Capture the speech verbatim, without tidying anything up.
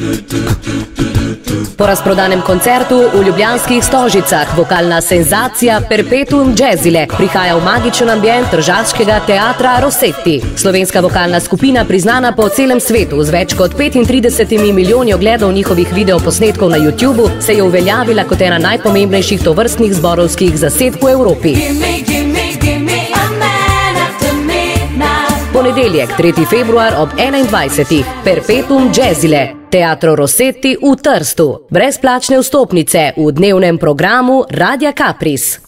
Po razprodanem koncertu v ljubljanskih Stožicah vokalna senzacija Perpetuum Jazzile prihaja v magičen ambient tržaškega teatra Rossetti. Slovenska vokalna skupina, priznana po celem svetu z več kot petintridesetimi milijoni ogledov njihovih videoposnetkov na YouTubu, se je uveljavila kot ena najpomembnejših tovrstnih zborovskih zasedb v Evropi. Ponedeljek, tretji februar ob enaindvajsetih. Perpetuum Jazzile. Teatro Rossetti v Trstu. Brezplačne vstopnice v dnevnem programu Radia Kapris.